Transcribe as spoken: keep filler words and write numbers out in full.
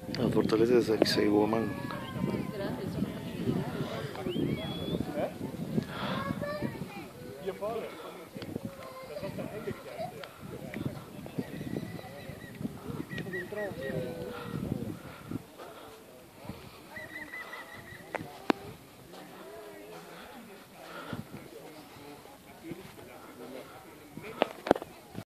La fortaleza de Sacsayhuamán. Hier vorne. Das hast du eingekehrt.